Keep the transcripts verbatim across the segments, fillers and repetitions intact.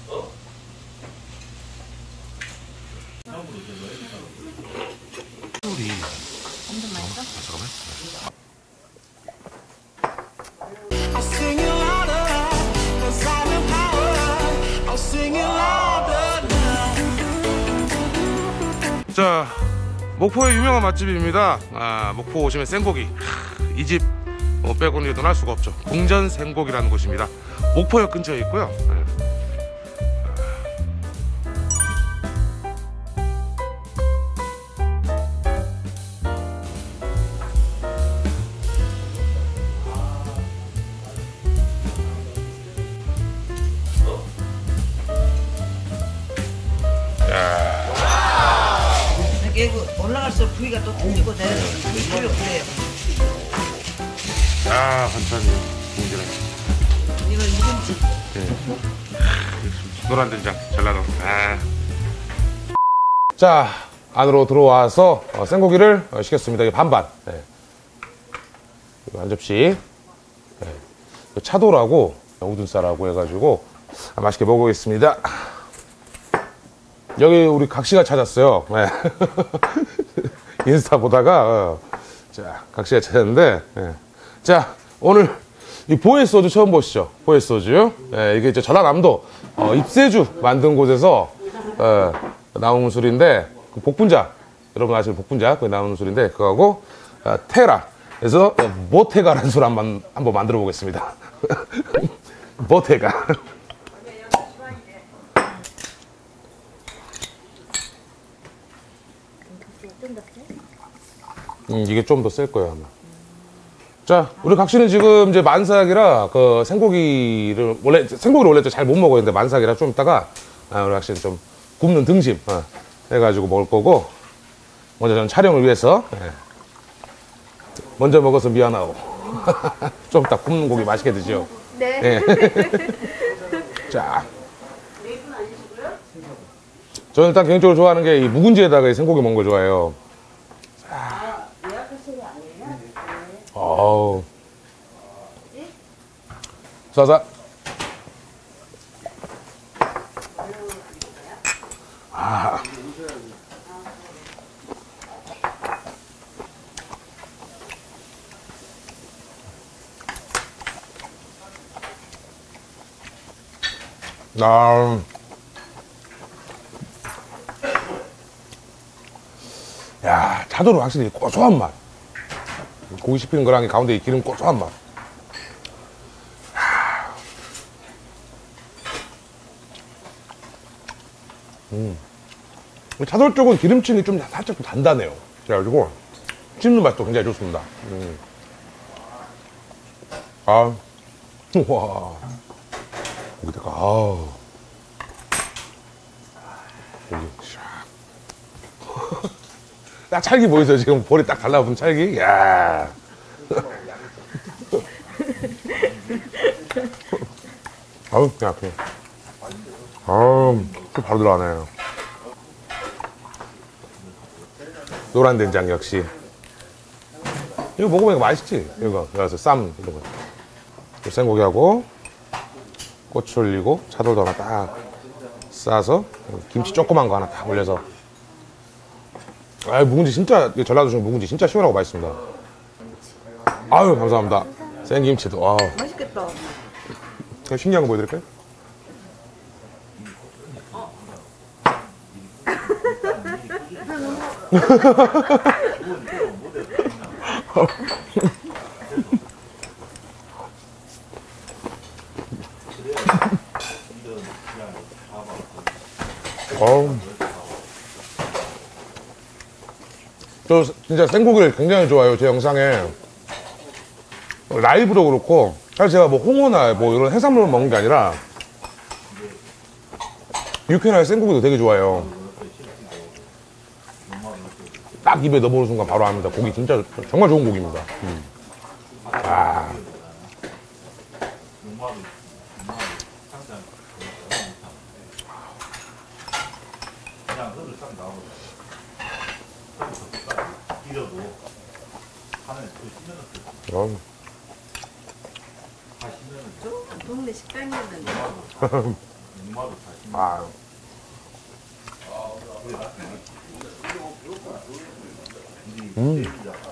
우리 엄청 맛있어? 아, 잠깐만. 자, 목포의 유명한 맛집입니다. 아, 목포 오시면 생고기. 이 집 어, 빼고는 떠날 수가 없죠. 궁전 생고기라는 곳입니다. 목포역 근처에 있고요. 네. 이게 올라갈수록 부위가 또 틀리고 내려서 부위가 그래요. 아, 반찬이요. 궁전에. 이거 이김치. 네. 노란 된장, 전라도. 아. 자, 안으로 들어와서 어, 생고기를 어, 시켰습니다. 이게 반반. 네. 한 접시. 네. 차돌하고 우둔살하고 해가지고 아, 맛있게 먹어보겠습니다. 여기 우리 각시가 찾았어요. 네. 인스타 보다가 어. 자, 각시가 찾았는데 네. 자, 오늘 이 보혜 소주 처음 보시죠? 보혜 소주. 네, 이게 이제 전라남도 어, 입세주 만든 곳에서 어, 나온 술인데 그 복분자, 여러분 아시는 복분자 그 나오는 술인데 그거하고 어, 테라. 그래서 어, 모테가라는 술 한번 한번 만들어 보겠습니다. 모테가. 음, 이게 좀 더 셀 거예요 아마. 자, 우리 각시는 지금 이제 만삭이라 그 생고기를 원래 생고기를 원래 잘 못 먹었는데 만삭이라 좀 이따가 아, 우리 각시는 좀 굽는 등심 어, 해가지고 먹을 거고 먼저 저는 촬영을 위해서 예. 먼저 먹어서 미안하고 좀 이따 굽는 고기 맛있게 드시오. 네. 예. 자, 저는 일단 개인적으로 좋아하는 게 이 묵은지에다가 이 생고기 먹는 거 좋아해요. 어우. 싸싸. 아. 아. 야, 차돌은 확실히 고소한 맛. 고기 씹히는 거랑 가운데 이 기름 고소한 맛. 음. 차돌 쪽은 기름층이 좀 살짝 좀 단단해요. 그래가지고 씹는 맛도 굉장히 좋습니다. 음. 아, 우와. 여기다가, 아우. 여기, 샥. 딱 찰기 보이세요? 지금 볼이 딱 달라붙은 찰기? 야. 아우, 약해. 아우, 또 바로 들어가네. 노란 된장 역시. 이거 먹으면 이거 맛있지? 이거, 여기서 쌈, 이런 거. 생고기하고, 고추 올리고, 차돌도 하나 딱 싸서, 김치 조그만 거 하나 딱 올려서. 아, 묵은지 진짜 전라도 중에 묵은지 진짜 시원하고 맛있습니다. 아유, 감사합니다. 생김치도. 아, 맛있겠다. 그냥 신기한 거 보여드릴까요? 어우. 저 진짜 생고기를 굉장히 좋아해요. 제 영상에 라이브도 그렇고 사실 제가 뭐 홍어나 뭐 이런 해산물을 먹는 게 아니라 육회나 생고기도 되게 좋아해요. 딱 입에 넣어보는 순간 바로 압니다. 고기 진짜 정말 좋은 고기입니다. 음. 아. 어. 동네 식당이었는데. 아. 음.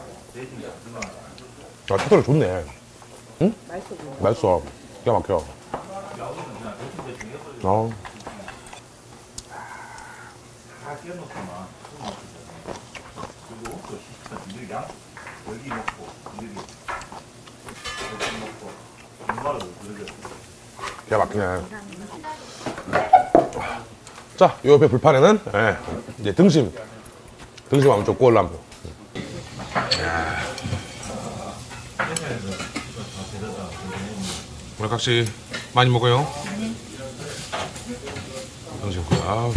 아, 차돌 좋네. 응? 맛있어 보여. 맛있어. 기가 막혀. 어. 기가 막히네. 자, 요 옆에 불판에는 예, 이제 등심. 등심 한번 좀 구울라 한번. 오늘 각시 많이 먹어요. 등심 구워. 아.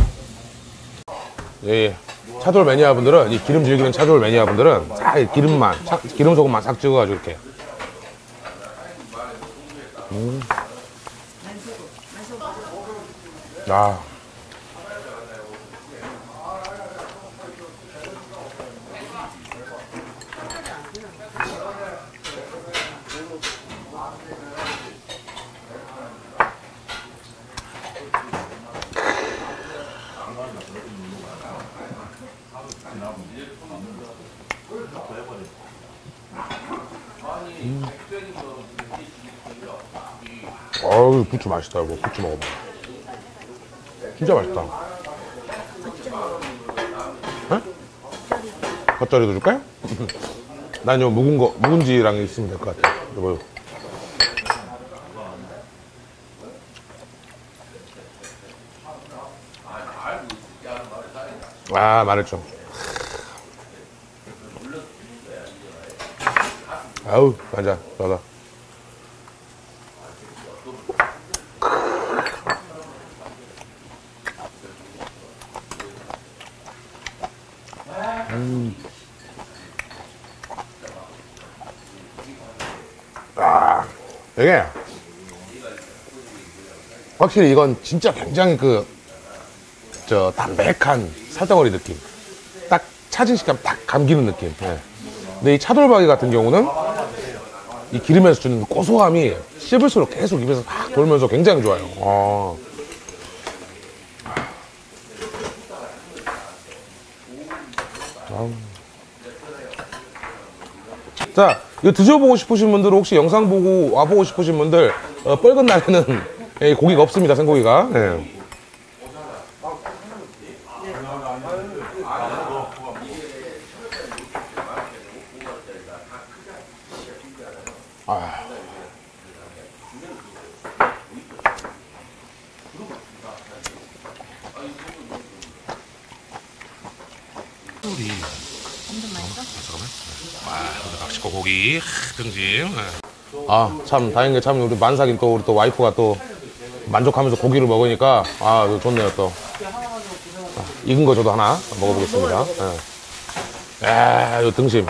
예, 차돌 매니아분들은 이 기름 즐기는 차돌 매니아분들은 싹 기름만, 차, 기름 소금만 싹 찍어가지고 이렇게. 음. 아. 음. 어우, 부추 맛있다, 이거. 부추 먹어봐. 진짜 맛있다. 에? 겉절이도 줄까요? 난 요 묵은 거, 묵은지랑 있으면 될 것 같아. 이거. 아, 마늘좀. 아우, 맞아, 맞아. 음. 아, 이게 확실히 이건 진짜 굉장히 그 저 담백한 살덩어리 느낌, 딱 차진 식감 딱 감기는 느낌. 예. 근데 이 차돌박이 같은 경우는 이 기름에서 주는 고소함이 씹을수록 계속 입에서 막 돌면서 굉장히 좋아요. 어. 자, 이거 드셔보고 싶으신 분들, 혹시 영상 보고 와보고 싶으신 분들, 어, 뻘건 날에는 예, 고기가 없습니다, 생고기가. 예. 아. 소리. 잠깐만. 와, 낚시고 고기 등심. 아, 참 다행인 게 참 우리 만삭인 또 우리 또 와이프가 또 만족하면서 고기를 먹으니까 아, 좋네요 또. 아, 익은 거 저도 하나 먹어보겠습니다. 예. 아, 요 등심.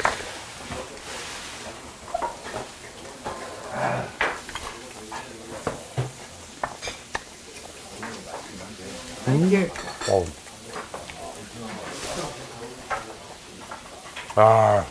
음. 어. 아.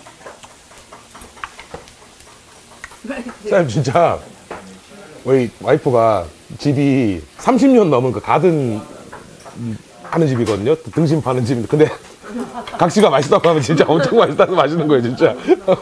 쌤, 진짜, 우리 와이프가 집이 삼십 년 넘은 그 가든 하는 집이거든요. 등심 파는 집인데. 근데 각시가 맛있다고 하면 진짜 엄청 맛있다고 마시는 거예요, 진짜.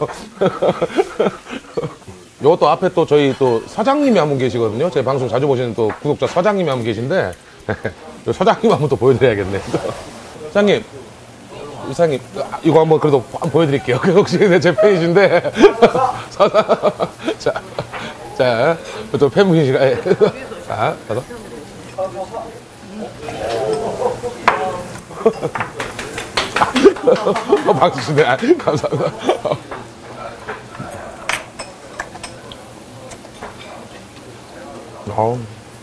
요것도 앞에 또 저희 또 사장님이 한 분 계시거든요. 제 방송 자주 보시는 또 구독자 사장님이 한 분 계신데, 요 사장님 한번 또 보여드려야겠네. 사장님. 이사님, 이거 한번 그래도 한번 보여드릴게요. 혹시 제 팬이신데. 자, 자, 또 팬분이시가. 자, 가서. 어, 박수 주네. 아, 감사합니다. 어.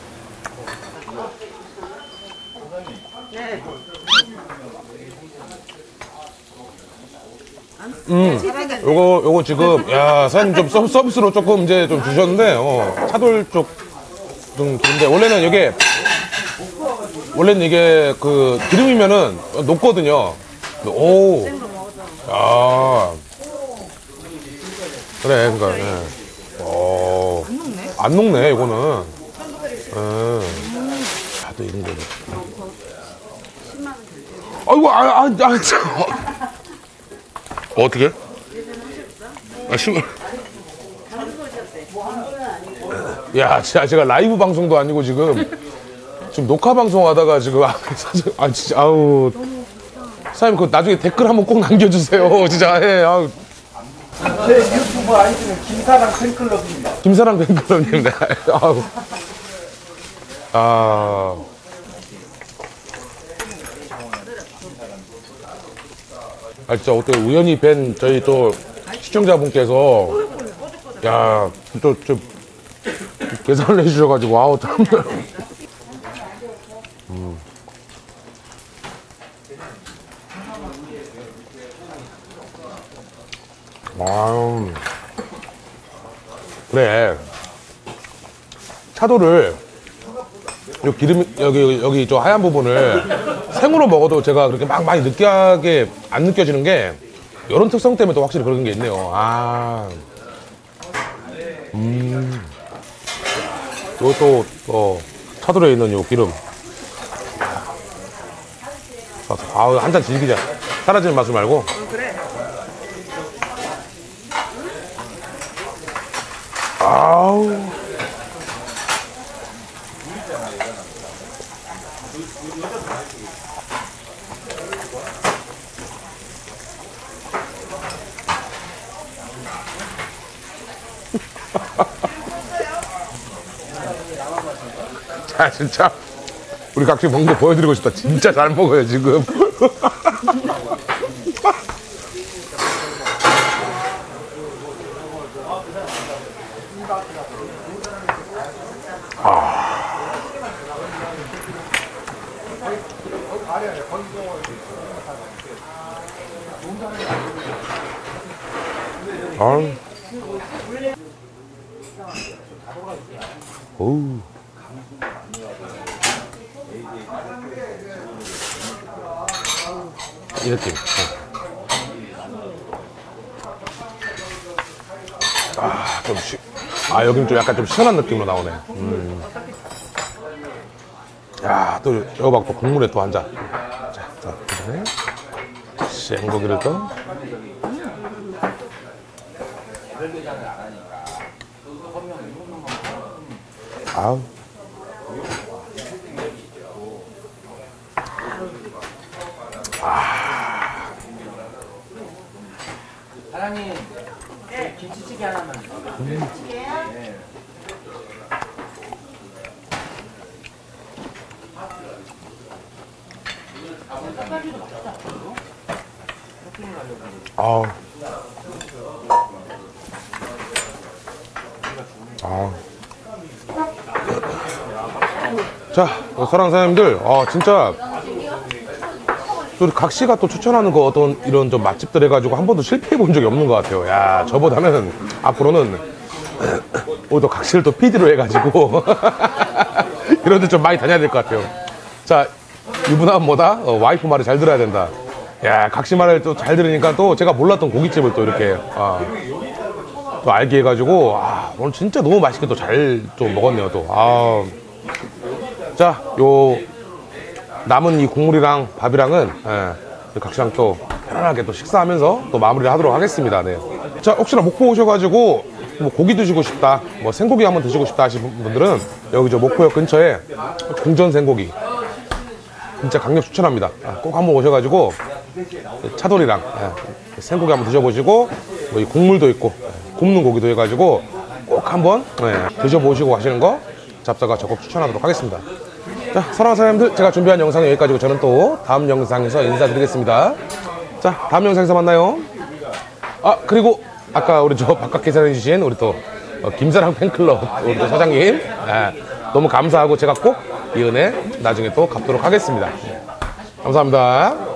음, 요거, 요거 지금, 야, 사장님 좀 서, 서비스로 조금 이제 좀 주셨는데, 어, 차돌 쪽 좀 기름인데, 원래는 이게, 원래는 이게 그 기름이면은 녹거든요. 오, 야, 그래, 그니까, 예. 어, 안 녹네, 이거는. 음. 아, 또 이런 거네. 아이고, 아, 아, 아, 저. 어떻게? 아, 심 야, 진짜 제가 라이브 방송도 아니고 지금 지금 녹화 방송 하다가 지금 아, 아 진짜 아우 사장님 그 나중에 댓글 한번 꼭 남겨주세요. 진짜 예, 아우. 제 유튜브 아이디는 김사랑 팬클럽입니다. 김사랑 팬클럽님, 네. 아우. 아. 아, 진짜 어때 우연히 뵌 저희 또 시청자분께서 야, 또, 저, 계산을 해주셔가지고 아우 참. 음. 아, 그래. 차도를 요 기름 여기 여기 저 하얀 부분을 생으로 먹어도 제가 그렇게 막 많이 느끼하게 안 느껴지는 게 이런 특성 때문에 또 확실히 그런 게 있네요. 아, 음, 요것도 어, 차도에 있는 요 기름. 아, 한 잔 즐기자. 사라지는 맛을 말고. 아우. 자, 진짜 우리 각시 먹는 거 보여드리고 싶다. 진짜 잘 먹어요 지금. 아. 오우. 이 느낌. 아, 좀 시, 아, 여기는 좀 약간 좀 시원한 느낌으로 나오네. 음. 야, 또, 이거 봐, 또 국물에 또 한 잔. 자, 자, 그다음에 생고기를 또. 아우. 아. 사장님, 김치찌개 하나만. 음. 아우. 아. 자, 사랑 사장님들, 아, 진짜, 또 각시가 또 추천하는 거 어떤 이런 좀 맛집들 해가지고 한 번도 실패해 본 적이 없는 것 같아요. 야, 저보다는 앞으로는 오늘 또 각시를 또 피디로 해가지고 이런 데 좀 많이 다녀야 될 것 같아요. 자, 유부남 뭐다? 어, 와이프 말을 잘 들어야 된다. 야, 각시 말을 또 잘 들으니까 또 제가 몰랐던 고깃집을 또 이렇게, 아, 또 알게 해가지고, 아, 오늘 진짜 너무 맛있게 또 잘 좀 먹었네요, 또. 아. 자, 요 남은 이 국물이랑 밥이랑은 예, 각시랑 또 편안하게 또 식사하면서 또 마무리를 하도록 하겠습니다. 네. 자, 혹시나 목포 오셔가지고 뭐 고기 드시고 싶다, 뭐 생고기 한번 드시고 싶다 하시는 분들은 여기 저 목포역 근처에 궁전 생고기 진짜 강력 추천합니다. 꼭 한번 오셔가지고 차돌이랑 예, 생고기 한번 드셔보시고 뭐 이 국물도 있고 굽는 고기도 해가지고 꼭 한번 예, 드셔보시고 하시는 거 잡사가 적극 추천하도록 하겠습니다. 자, 사랑하는 사장님들, 제가 준비한 영상은 여기까지고 저는 또 다음 영상에서 인사드리겠습니다. 자, 다음 영상에서 만나요. 아, 그리고 아까 우리 저 바깥 계산해주신 우리 또 어, 김사랑 팬클럽 우리 또 사장님, 예, 너무 감사하고 제가 꼭 이 은혜 나중에 또 갚도록 하겠습니다. 감사합니다.